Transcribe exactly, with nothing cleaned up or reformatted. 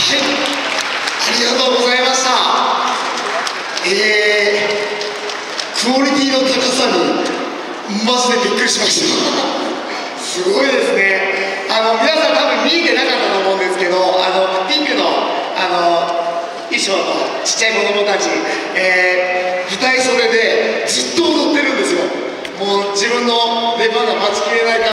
、ありがとうございました。えー、クオリティの高さにマジでびっくりしましたすごいですね。あの皆さん多分見えてなかったと思うんですけど、あのピンクのあの衣装のちっちゃい子供たち、えー、舞台袖でずっと踊ってるんですよ。もう自分の出番が待ちきれない感じ